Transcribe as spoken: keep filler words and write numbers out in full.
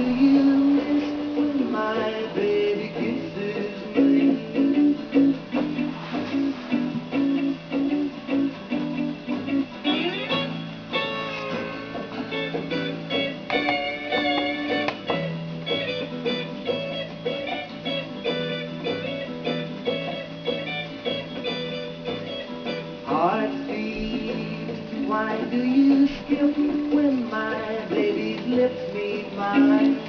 you miss when my baby kisses me? Heartbeat, why do you skip when my baby's lips meet mine?